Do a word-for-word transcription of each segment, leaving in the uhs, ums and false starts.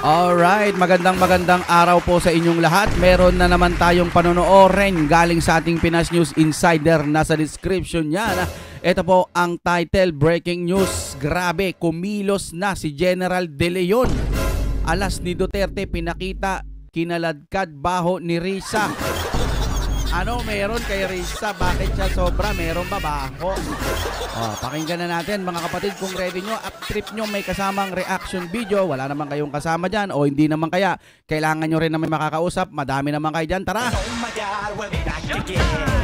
Alright, magandang magandang araw po sa inyong lahat. Meron na naman tayong panonoorin galing sa ating Pinas News Insider. Nasa description niya. Ito po ang title, Breaking News. Grabe, kumilos na si General De Leon. Alas ni Duterte pinakita, kinaladkad baho ni Risa. Ano meron kay Risa? Bakit siya sobra? Meron ba baho? Oh, pakinggan na natin mga kapatid kung ready nyo at trip nyo may kasamang reaction video. Wala naman kayong kasama dyan o hindi naman kaya. Kailangan nyo rin na may makakausap. Madami naman kayo dyan. Tara! Oh my God, we'll be back again.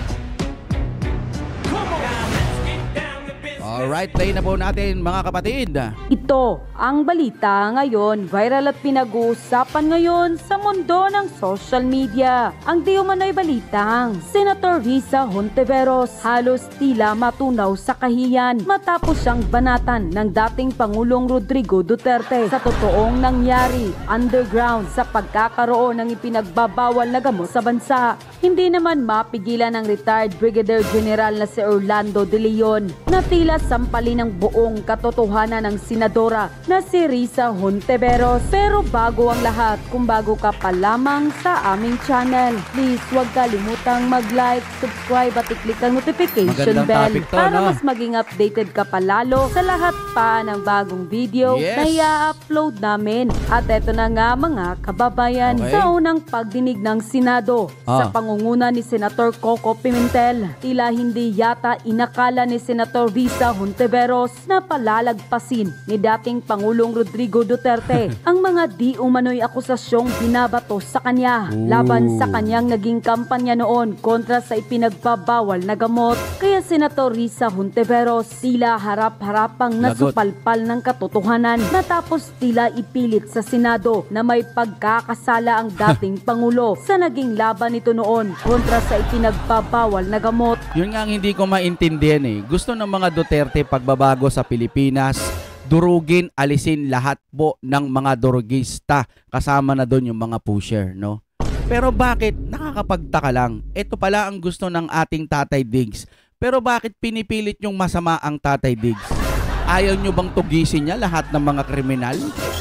Alright, play na po natin mga kapatid. Ito ang balita ngayon, viral at pinag-uusapan ngayon sa mundo ng social media. Ang di umano'y balitang Senator Risa Hontiveros halos tila matunaw sa kahiyan matapos siyang banatan ng dating Pangulong Rodrigo Duterte sa totoong nangyari underground sa pagkakaroon ng ipinagbabawal na gamot sa bansa. Hindi naman mapigilan ng retired Brigadier General na si Orlando De Leon na tila sampalin ng buong katotohanan ng senadora na si Risa Hontiveros. Pero bago ang lahat, kung bago ka pa lamang sa aming channel, please huwag kalimutang mag-like, subscribe at i-click ang notification bell to, para no? mas maging updated ka pa lalo sa lahat pa ng bagong video yes. na i-upload namin. At eto na nga mga kababayan, okay. sa unang pagdinig ng Senado ah. sa pangunguna ni Senator Coco Pimentel, tila hindi yata inakala ni Senator Risa Hontiveros na palalagpasin ni dating Pangulong Rodrigo Duterte ang mga di umano'y akusasyong binabato sa kanya Ooh. laban sa kanyang naging kampanya noon kontra sa ipinagbabawal na gamot. Kaya Senator Risa Hontiveros tila harap-harapang nasupalpal ng katotohanan matapos tila ipilit sa Senado na may pagkakasala ang dating Pangulo sa naging laban nito noon kontra sa ipinagbabawal na gamot. Yun nga ang hindi ko maintindihan eh. Gusto ng mga Duterte pagbabago sa Pilipinas, durugin, alisin lahat po ng mga durugista. Kasama na doon yung mga pusher, no? Pero bakit? Nakakapagtaka lang. Ito pala ang gusto ng ating Tatay Diggs. Pero bakit pinipilit yung masama ang Tatay Diggs? Ayaw nyo bang tugisin niya lahat ng mga kriminal?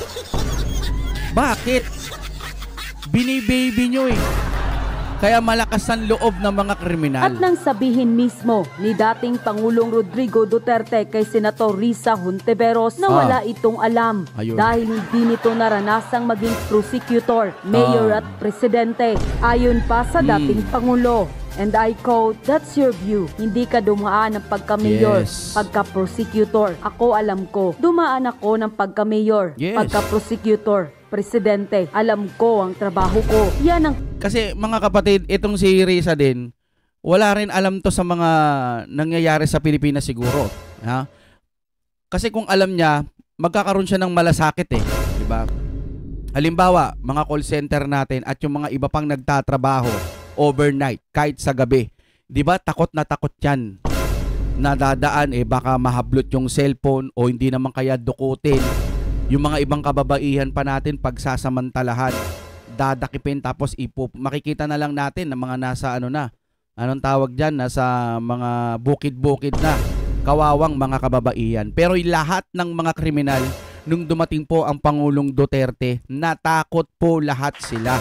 Bakit? Binibaby nyo eh. Kaya malakas ang loob ng mga kriminal. At nang sabihin mismo ni dating Pangulong Rodrigo Duterte kay Senator Risa Hontiveros na wala ah. itong alam Ayun. dahil hindi nito naranasang maging prosecutor, mayor ah. at presidente. Ayon pa sa dating hmm. Pangulo. And I quote, that's your view. Hindi ka dumaan ng pagka-mayor, yes. pagka-prosecutor. Ako alam ko. Dumaan ako ng pagka-mayor, yes. pagka-prosecutor, presidente. Alam ko ang trabaho ko. Yan ang... Kasi mga kapatid, itong si Risa din, wala rin alam to sa mga nangyayari sa Pilipinas siguro. Ha? Kasi kung alam niya, magkakaroon siya ng malasakit eh. Diba? Halimbawa, mga call center natin at yung mga iba pang nagtatrabaho overnight, kahit sa gabi. Diba? Takot na takot yan. Nadadaan eh, baka mahablot yung cellphone o hindi naman kaya dukutin. Yung mga ibang kababaihan pa natin pagsasamantalahan, dadakipin tapos ipo. Makikita na lang natin na mga nasa ano na, anong tawag dyan, nasa mga bukid-bukid na, kawawang mga kababaihan. Pero lahat ng mga kriminal, nung dumating po ang Pangulong Duterte, natakot po lahat sila.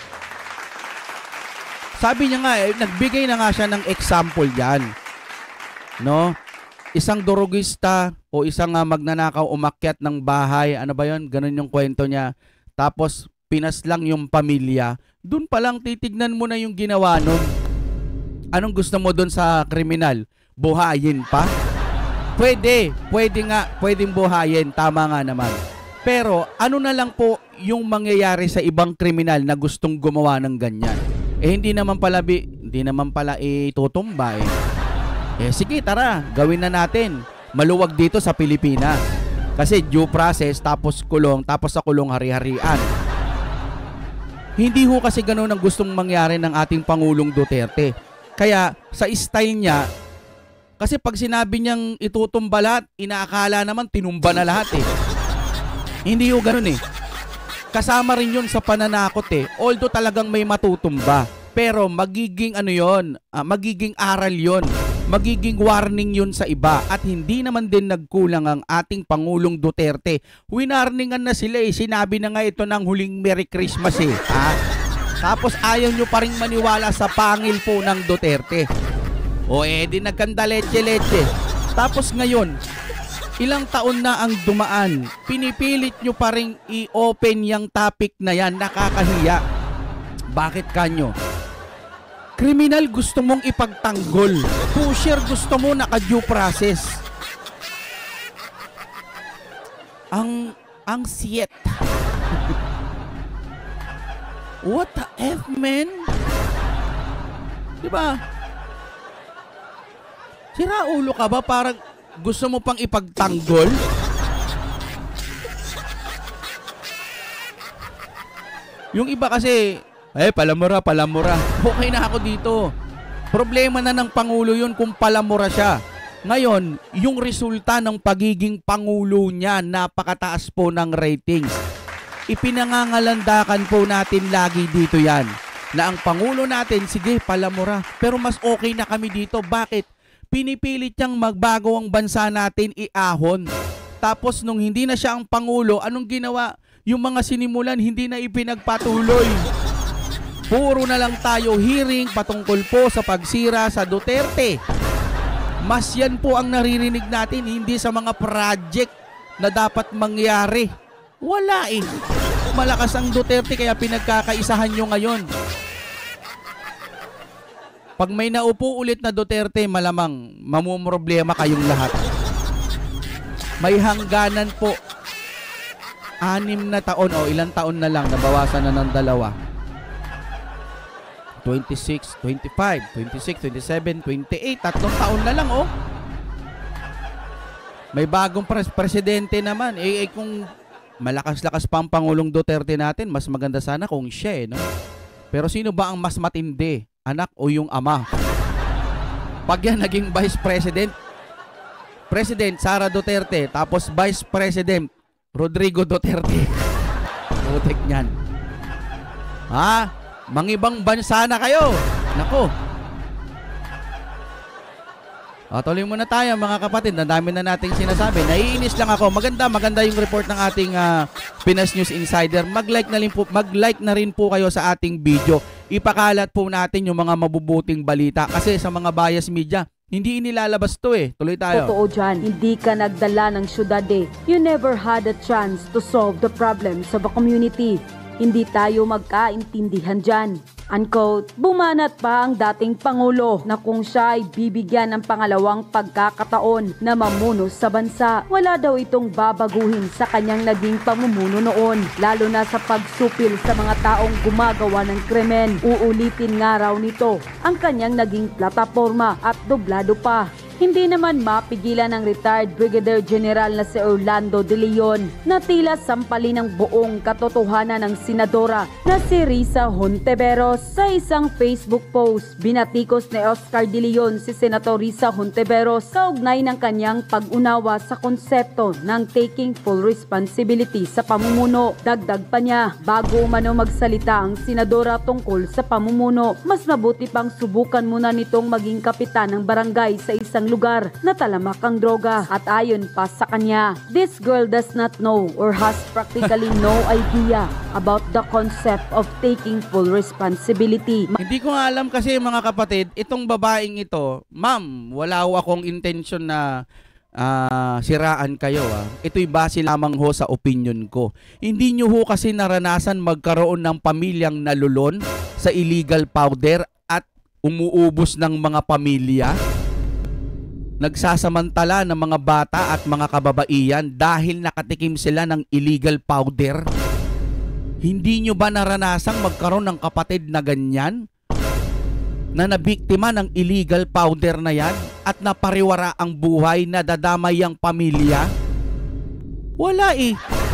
Sabi niya nga, eh, nagbigay na nga siya ng example dyan. No? Isang durugista o isang uh, magnanakaw umakyat ng bahay, ano ba yun? Ganun yung kwento niya. Tapos pinaslang yung pamilya. Doon pa lang titignan mo na yung ginawa nun. Anong gusto mo doon sa kriminal? Buhayin pa? Pwede. Pwede nga. Pwedeng buhayin. Tama nga naman. Pero ano na lang po yung mangyayari sa ibang kriminal na gustong gumawa ng ganyan? Eh hindi naman pala, hindi naman pala itutumba eh. Eh sige tara, gawin na natin. Maluwag dito sa Pilipinas. Kasi due process, tapos kulong, tapos sa kulong hari-harian. Hindi ho kasi ganoon ang gustong mangyari ng ating Pangulong Duterte. Kaya sa style niya, kasi pag sinabi niyang itutumba lahat, inaakala naman tinumba na lahat eh. Hindi ho ganoon eh. Kasama rin yun sa pananakot eh. Although talagang may matutumba. Pero magiging ano yun, uh, magiging aral yun magiging warning yun sa iba. At hindi naman din nagkulang ang ating Pangulong Duterte. Winarningan na sila eh. Sinabi na nga ito ng huling Merry Christmas eh. Ha? Tapos ayaw nyo pa rin maniwala sa pangil po ng Duterte. O eh, di nagkanda leche-leche. Tapos ngayon, ilang taon na ang dumaan, pinipilit nyo pa rin i-open yung topic na yan, nakakahiya. Bakit kanyo? Kriminal gusto mong ipagtanggol. Pusher gusto mo naka-due process. Ang, ang siyet. What the F, man? Diba? Sira ulo ka ba? Parang gusto mo pang ipagtanggol? Yung iba kasi, eh, palamura, palamura. Okay na ako dito. Problema na ng Pangulo yun kung palamura siya. Ngayon, yung resulta ng pagiging Pangulo niya, napakataas po ng ratings. Ipinangangalandakan po natin lagi dito yan. Na ang Pangulo natin, sige, palamura. Pero mas okay na kami dito. Bakit? Pinipilit niyang magbago ang bansa natin iahon. Tapos nung hindi na siya ang Pangulo, anong ginawa? Yung mga sinimulan, hindi na ipinagpatuloy. Puro na lang tayo hearing patungkol po sa pagsira sa Duterte. Mas yan po ang naririnig natin, hindi sa mga project na dapat mangyari. Wala eh. Malakas ang Duterte kaya pinagkakaisahan nyo ngayon. Pag may naupo ulit na Duterte, malamang mamumroblema kayong lahat. May hangganan po. Anim na taon o ilang taon na lang, nabawasan na ng dalawa. twenty-six, twenty-five, twenty-six, twenty-seven, twenty-eight, tatlong taon na lang oh. May bagong pres presidente naman. Eh, eh kung malakas-lakas pa ang Pangulong Duterte natin, mas maganda sana kung siya eh, no? Pero sino ba ang mas matindi? Anak o yung ama? Pag yan naging Vice President, President Sara Duterte, tapos Vice President Rodrigo Duterte. Putik niyan. Ha? Mangibang bansa na kayo. Nako. O, tuloy muna tayo mga kapatid. Ang dami na nating sinasabi. Naiinis lang ako. Maganda, maganda yung report ng ating uh, Pinas News Insider. Mag-like na rin po, mag-like na rin po kayo sa ating video. Ipakalat po natin yung mga mabubuting balita. Kasi sa mga bias media, hindi inilalabas to eh. Tuloy tayo. Totoo dyan, hindi ka nagdala ng syudad eh. You never had a chance to solve the problems of a community. Hindi tayo magkaintindihan dyan. Unquote, bumanat pa ang dating Pangulo na kung siya ay bibigyan ng pangalawang pagkakataon na mamuno sa bansa, wala daw itong babaguhin sa kanyang naging pamumuno noon, lalo na sa pagsupil sa mga taong gumagawa ng krimen. Uulitin nga raw nito ang kanyang naging plataforma at doblado pa. Hindi naman mapigilan ng retired Brigadier General na si Orlando De Leon na tila sampalin ng buong katotohanan ng senadora na si Risa Hontiveros. Sa isang Facebook post, binatikos ni Oscar De Leon si Senator Risa Hontiveros kaugnay ng kanyang pag-unawa sa konsepto ng taking full responsibility sa pamumuno. Dagdag pa niya, bago umano magsalita ang senadora tungkol sa pamumuno, mas mabuti pang subukan muna nitong maging kapitan ng barangay sa isang lugar na talamak ang droga. At ayon pa sa kanya, this girl does not know or has practically no idea about the concept of taking full responsibility. Hindi ko nga alam kasi mga kapatid, itong babaeng ito, ma'am, wala ho akong intention na uh, siraan kayo. Ah. Ito'y base lamang ho sa opinion ko. Hindi nyo ho kasi naranasan magkaroon ng pamilyang nalulon sa illegal powder at umuubos ng mga pamilya. Nagsasamantala ng mga bata at mga kababaihan dahil nakatikim sila ng illegal powder. Hindi nyo ba naranasang magkaroon ng kapatid na ganyan? Na nabiktima ng illegal powder na yan at napariwara ang buhay na dadamay ang pamilya? Wala eh.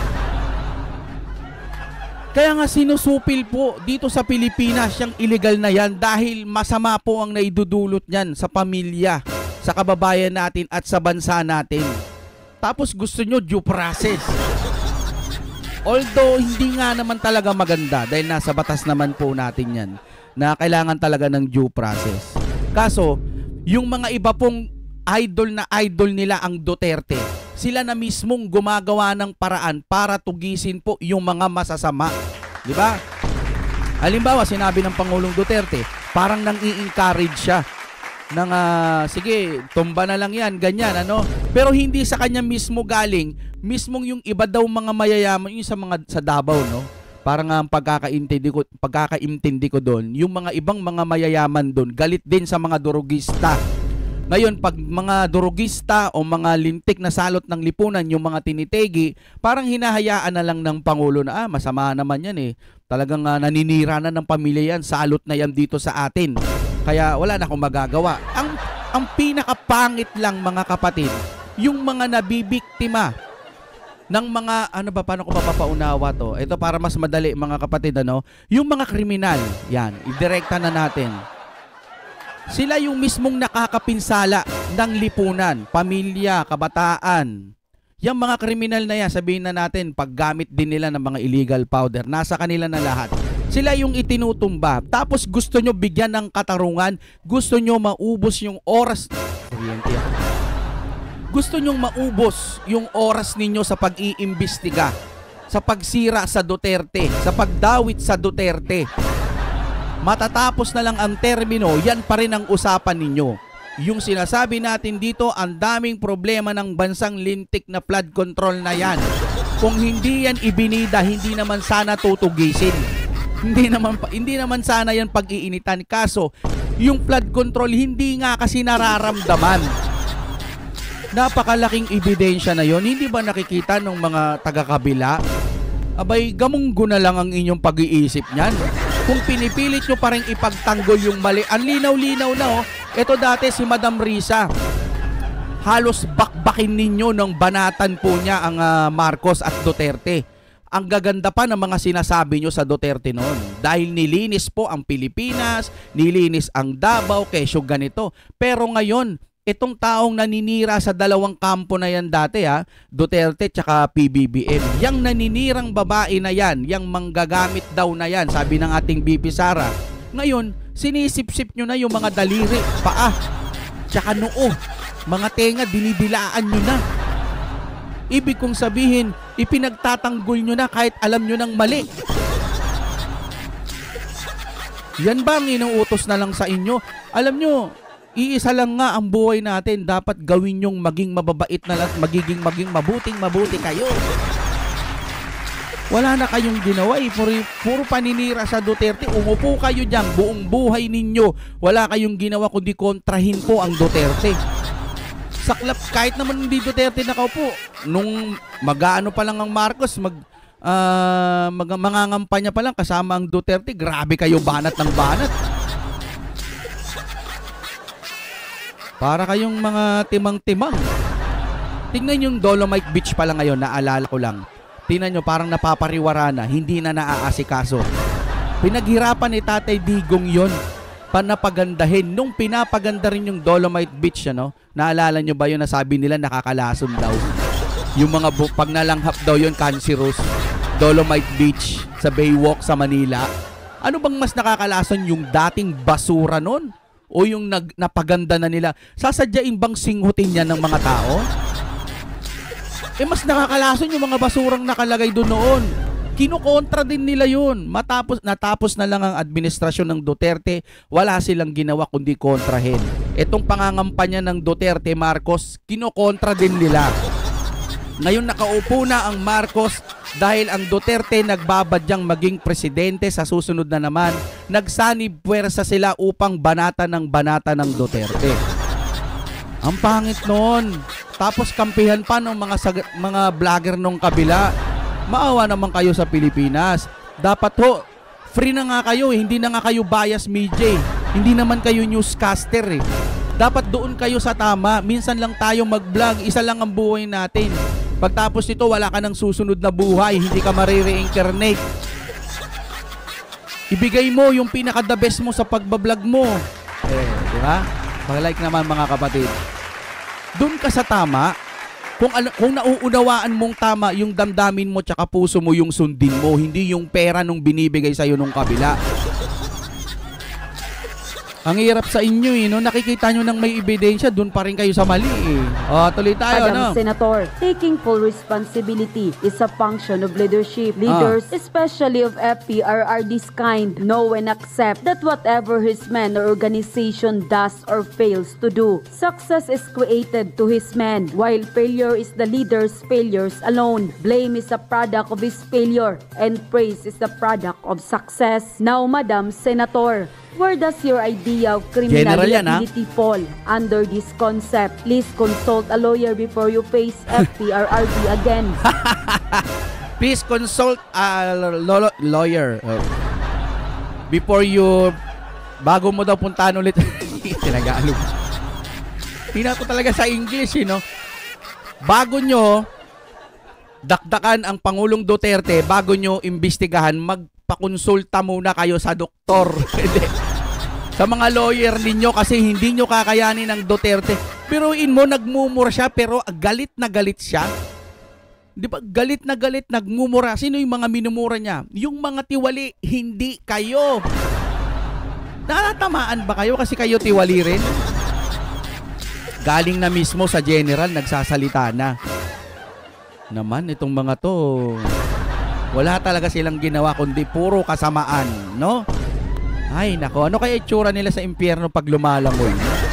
Kaya nga sinusupil po dito sa Pilipinas yung illegal na yan dahil masama po ang naidudulot niyan sa pamilya, sa kababayan natin at sa bansa natin. Tapos gusto nyo due process. Although hindi nga naman talaga maganda dahil nasa batas naman po natin yan na kailangan talaga ng due process. Kaso, Yung mga iba pong idol na idol nila ang Duterte, sila na mismong gumagawa ng paraan para tugisin po yung mga masasama. Di ba? Halimbawa, sinabi ng Pangulong Duterte, parang nang i-encourage siya ng, uh, sige, tumba na lang yan, ganyan, ano? Pero hindi sa kanya mismo galing, mismong yung iba daw mga mayayaman, yung sa mga sa Davao, no? Parang ang pagkakaintindi ko, pagkakaintindi ko doon, yung mga ibang mga mayayaman doon, galit din sa mga durugista. Ngayon, pag mga durugista o mga lintik na salot ng lipunan, yung mga tinitegi, parang hinahayaan na lang ng Pangulo na, ah, masama naman yan eh. Talagang uh, naninira na ng pamilya yan, salot na yan dito sa atin. Kaya wala na akong magagawa. Ang, ang pinakapangit lang, mga kapatid, yung mga nabibiktima ng mga, ano ba, paano ko mapapaunawa to? Ito para mas madali, mga kapatid, ano? Yung mga kriminal, yan, idirekta na natin. Sila yung mismong nakakapinsala ng lipunan, pamilya, kabataan. Yung mga kriminal na yan, sabihin na natin, paggamit din nila ng mga illegal powder, nasa kanila na lahat. Sila yung itinutumba. Tapos gusto nyo bigyan ng katarungan, gusto nyo maubos yung oras. Kuryente ako. Gusto nyong maubos yung oras ninyo sa pag-iimbestiga, sa pagsira sa Duterte, sa pagdawit sa Duterte. Matatapos na lang ang termino, yan pa rin ang usapan ninyo. Yung sinasabi natin dito, ang daming problema ng bansang lintik na flood control na yan. Kung hindi yan ibinida, hindi naman sana tutugisin. Hindi naman, hindi naman sana yan pag-iinitan. Kaso, yung flood control, hindi nga kasi nararamdaman. Napakalaking ebidensya na yon. Hindi ba nakikita ng mga taga-kabila? Abay, gamunggo na lang ang inyong pag-iisip niyan. Kung pinipilit nyo pa rin ipagtanggol yung mali, ang linaw-linaw na oh. Ito dati si Madam Risa. Halos bakbakin ninyo ng banatan po niya ang uh, Marcos at Duterte. Ang gaganda pa ng mga sinasabi nyo sa Duterte noon. Dahil nilinis po ang Pilipinas, nilinis ang Davao, kesyo ganito. Pero ngayon, itong taong naninira sa dalawang kampo na yan dati ha, Duterte tsaka P B B M, yang naninirang babae na yan, yang manggagamit daw na yan, sabi ng ating B P Sara. Ngayon, sinisip-sip nyo na yung mga daliri, paa, tsaka noo, mga tenga, dinidilaan nyo na. Ibig kong sabihin, ipinagtatanggol nyo na kahit alam nyo ng mali. Yan ba ang inuutos na lang sa inyo? Alam nyo, iisa lang nga ang buhay natin. Dapat gawin yung maging mababait na lang, magiging maging mabuting mabuti kayo. Wala na kayong ginawa eh. Puro, puro paninira sa Duterte. Umupo kayo dyan. Buong buhay ninyo. Wala kayong ginawa kundi kontrahin po ang Duterte. Saklap, kahit naman hindi Duterte nakaupo. Nung mag-ano pa lang ang Marcos, mag, uh, mag mangangampanya pa lang kasama ang Duterte. Grabe kayo, banat ng banat. Para kayong mga timang-timang. Tingnan yung Dolomite Beach pala ngayon, naalala ko lang. Tingnan nyo, parang napapariwara na, hindi na naaasikaso. Pinaghirapan ni Tatay Digong yon, panapagandahin. Nung pinapaganda rin yung Dolomite Beach, ano, naalala nyo ba yun na sabi nila nakakalason daw? Yung mga pag nalanghap daw yun, cancerous. Dolomite Beach sa Baywalk sa Manila. Ano bang mas nakakalason, yung dating basura nun? O yung nag, napaganda na nila? Sasadyain bang singhutin yan ng mga tao? Eh mas nakakalason yung mga basurang nakalagay doon noon. Kinukontra din nila yun. Matapos, natapos na lang ang administrasyon ng Duterte, wala silang ginawa kundi kontrahin. Itong pangangampanya ng Duterte Marcos, kinukontra din nila. Ngayon nakaupo na ang Marcos dahil ang Duterte nagbabadyang maging presidente sa susunod na naman. Nagsanib puwersa sila upang banata ng banata ng Duterte. Ang pangit noon. Tapos kampihan pa ng mga mga vlogger nung kabila. Maawa naman kayo sa Pilipinas. Dapat ho, free na nga kayo eh. Hindi na nga kayo bias media eh. Hindi naman kayo newscaster eh. Dapat doon kayo sa tama. Minsan lang tayo mag-vlog. Isa lang ang buhay natin. Pagtapos nito, wala ka ng susunod na buhay. Hindi ka marire-incarnate. Ibigay mo yung pinaka-the best mo sa pagbablog mo. Eh, di ba? Mag-like naman mga kapatid. Doon ka sa tama. Kung, kung nauunawaan mong tama, yung damdamin mo tsaka puso mo yung sundin mo. Hindi yung pera nung binibigay sa'yo nung kabila. Ang hirap sa inyo eh, no? Nakikita nyo nang may ebidensya, dun pa rin kayo sa mali eh. O, tuloy tayo, Madam no? Senator, taking full responsibility is a function of leadership. Leaders, Ah. especially of F P, are, are this kind, know and accept that whatever his man or organization does or fails to do, success is created to his men, while failure is the leader's failures alone. Blame is a product of his failure, and praise is the product of success. Now, Madam Senator, where does your idea of criminal General yan, ha? liability fall under this concept? Please consult a lawyer before you face F P or R B again. Please consult a lo- lawyer uh, before you, bago mo daw puntahan ulit. Tinagaalog. Tina ko talaga sa English, you know? Bago nyo dakdakan ang Pangulong Duterte, bago nyo imbestigahan, magpakonsulta muna kayo sa doktor. Hindi. Sa mga lawyer ninyo kasi hindi nyo kakayanin ng Duterte. Biruin mo, nagmumura siya pero galit na galit siya. Di ba? Galit na galit, nagmumura. Sino yung mga minumura niya? Yung mga tiwali, hindi kayo. Natatamaan ba kayo kasi kayo tiwali rin? Galing na mismo sa general, nagsasalita na. Naman, itong mga to, wala talaga silang ginawa kundi puro kasamaan, no? Ay, nako. Ano kaya itsura nila sa impyerno pag lumalangoy?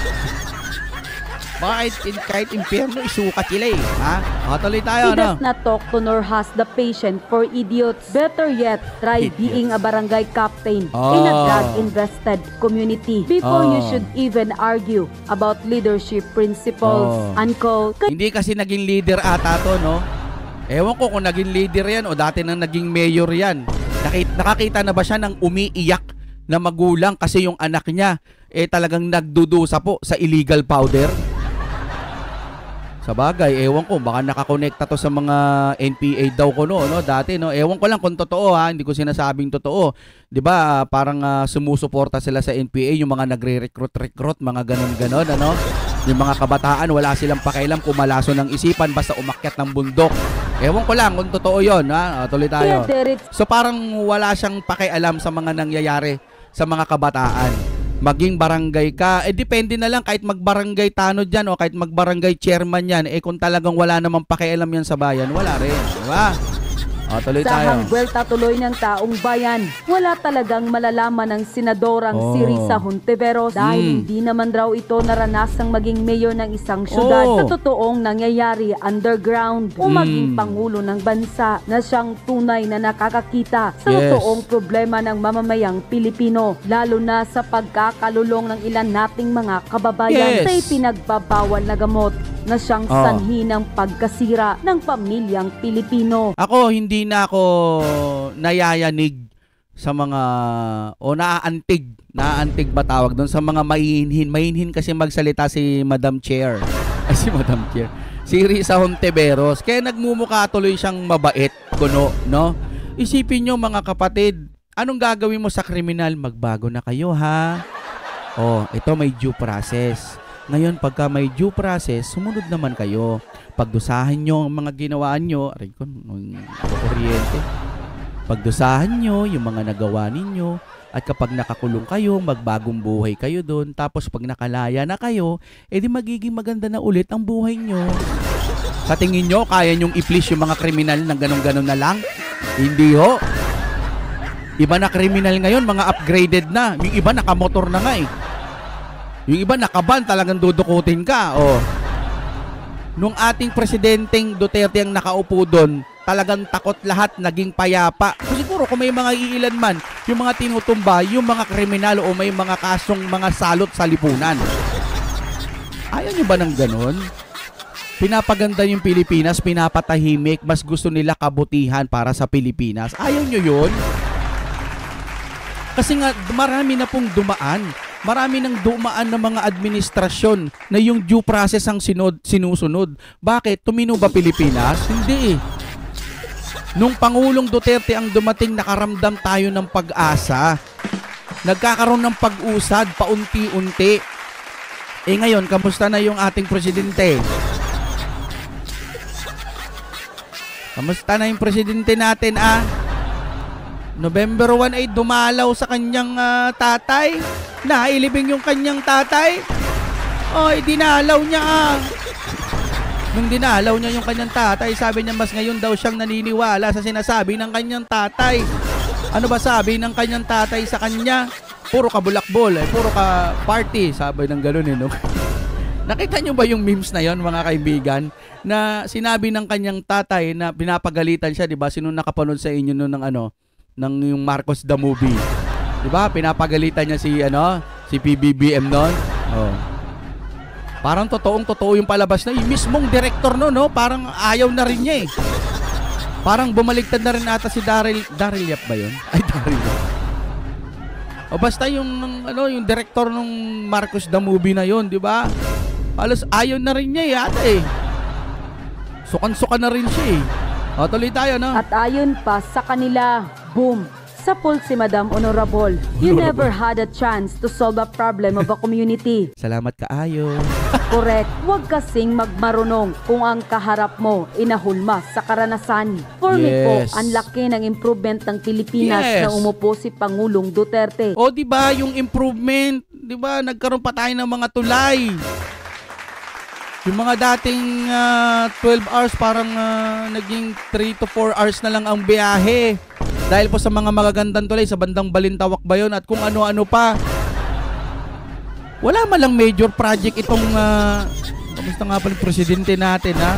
Baka kahit, kahit impyerno, isukat sila eh. Ha? O, tuloy tayo, He no? does not talk to nor has the patient for idiots. Better yet, try Idiots. being a barangay captain in a Oh. drug-invested community before you Oh. should even argue about leadership principles. Oh. Uncle, Hindi kasi naging leader ata to, no? Ewan ko kung naging leader yan o dati nang naging mayor yan. Nakita, nakakita na ba siya ng umiiyak na magulang kasi yung anak niya eh talagang nagdudusa po sa illegal powder? Sa bagay, ewan ko, baka nakakonekta to sa mga N P A daw ko no, no dati no. Ewan ko lang kung totoo ha, hindi ko sinasabing totoo. 'Di ba? Parang uh, sumusuporta sila sa N P A yung mga nagre-recruit-recruit, mga ganon-ganon ano. Yung mga kabataan wala silang pakialam kung malaso ng isipan basta umakyat ng bundok. Ewan ko lang kung totoo 'yon ha. Uh, tuloy tayo. So parang wala siyang pakialam sa mga nangyayari sa mga kabataan. Maging barangay ka, eh depende na lang kahit magbarangay tanod yan o kahit magbarangay chairman yan, eh kung talagang wala namang pakialam yan sa bayan, wala rin, di ba? O, tuloy sa tayo. hangbuelta tuloy ng taong bayan, wala talagang malalaman ng senadorang Oh. si Risa Hontiveros dahil Mm. hindi naman raw ito naranasang maging mayor ng isang syudad Oh. sa totoong nangyayari underground o Mm. maging pangulo ng bansa na siyang tunay na nakakakita sa Yes. totoong problema ng mamamayang Pilipino, lalo na sa pagkakalulong ng ilan nating mga kababayan Yes. sa ipinagbabawal na gamot na siyang Oh. sanhi ng pagkasira ng pamilyang Pilipino. Ako, hindi na ako nayayanig sa mga, o naaantig, naaantig ba tawag doon, sa mga mainhin. Mainhin kasi magsalita si Madam Chair. Ay, si Madam Chair. Si Risa Hontiveros. Kaya nagmumukha tuloy siyang mabait, kuno, no? Isipin nyo mga kapatid, anong gagawin mo sa kriminal? Magbago na kayo, ha? Oh, ito may due process. Ngayon, pagka may due process, sumunod naman kayo. Pagdusahan nyo ang mga ginawaan nyo, aray ko, kuryente. Pagdusahan nyo yung mga nagawa ninyo, at kapag nakakulong kayo, magbagong buhay kayo doon. Tapos pag nakalaya na kayo, edi magiging maganda na ulit ang buhay nyo. Sa tingin nyo, kaya nyong i-please yung mga kriminal ng ganun-ganun na lang? Hindi ho. Iba na kriminal ngayon, mga upgraded na. Yung iba nakamotor na nga eh. Yung iba nakaban, talagang dudukutin ka. Oh. Nung ating presidenteng Duterte ang nakaupo doon, talagang takot lahat, naging payapa. So, siguro kung may mga iilan man, yung mga tinutumba, yung mga kriminal o may mga kasong mga salot sa lipunan. Ayaw nyo ba ng ganon? Pinapaganda yung Pilipinas, pinapatahimik, mas gusto nila kabutihan para sa Pilipinas. Ayaw nyo yun? Kasi nga, marami na pong dumaan. Marami nang dumaan ng mga administrasyon na yung due process ang sinod, sinusunod. Bakit? Tumino ba Pilipinas? Hindi eh. Nung Pangulong Duterte ang dumating, nakaramdam tayo ng pag-asa. Nagkakaroon ng pag-usad, paunti-unti. Eh ngayon, kamusta na yung ating presidente? Kamusta na yung presidente natin ah? November one ay dumalaw sa kanyang uh, tatay. nailibing yung kanyang tatay. Oy, dinalaw niya ah. Nung dinalaw niya yung kanyang tatay, sabi niya mas ngayon daw siyang naniniwala sa sinasabi ng kanyang tatay. Ano ba sabi ng kanyang tatay sa kanya? Puro ka bulakbol, eh, puro ka party, sabi ng gano'n eh, no? Nakita niyo ba yung memes na yon, mga kaibigan, na sinabi ng kanyang tatay na pinapagalitan siya, 'di ba? Sino nakapanood sa inyo noon ng ano, ng yung Marcos the Movie? 'Di ba? Pinapagalitan niya si ano, si P B B M noon. Oh. Parang totoong totoo yung palabas na yung mismong director no, no? Parang ayaw na rin niya eh. Parang bumaligtad na rin ata si Daryl, Daryl Yap ba 'yon? Ay, Daryl Yap. O basta yung ano, yung director ng Marcos the Movie na 'yon, 'di ba? Halos ayaw na rin niya eh, ata eh. Sukan-sukan na rin siya eh. O, tuloy tayo, no? At ayon pa sa kanila, boom, sa poll si Madam Honorable, you never had a chance to solve a problem of a community. Salamat kaayo. Correct, huwag kasing magmarunong kung ang kaharap mo inahulma sa karanasan. For me po, Yes. ang laki ng improvement ng Pilipinas Yes. na umupo si Pangulong Duterte. O, di ba yung improvement, di ba nagkaroon pa tayo ng mga tulay. Yung mga dating ah, twelve hours parang ah, naging three to four hours na lang ang biyahe. Dahil po sa mga magagandang tulay sa bandang Balintawak ba yun at kung ano-ano pa. Wala man lang major project itong uh, kamusta nga pala yung presidente natin ha?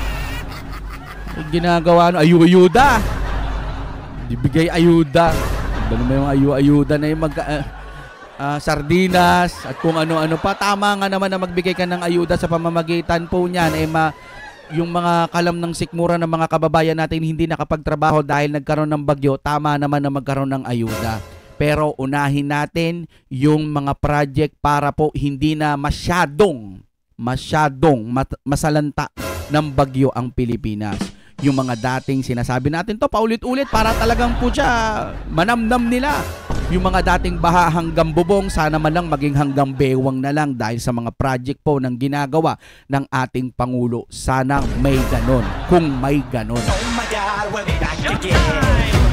Yung ginagawa no, ayu-ayuda. Ibigay ayuda. Ano naman yung ayu-ayuda na yung mag uh, uh, sardinas at kung ano-ano pa. Tama nga naman na magbigay ka ng ayuda sa pamamagitan po niyan eh ma yung mga kalam ng sikmura ng mga kababayan natin hindi nakapagtrabaho dahil nagkaroon ng bagyo, tama naman na magkaroon ng ayuda. Pero unahin natin yung mga project para po hindi na masyadong, masyadong mat- masalanta ng bagyo ang Pilipinas. Yung mga dating sinasabi natin to paulit-ulit para talagang po siya manamnam nila. Yung mga dating baha hanggang bubong, sana man lang maging hanggang bewang na lang dahil sa mga project po ng ginagawa ng ating Pangulo. Sana may ganon, kung may ganon. Oh my God, we'll be back again.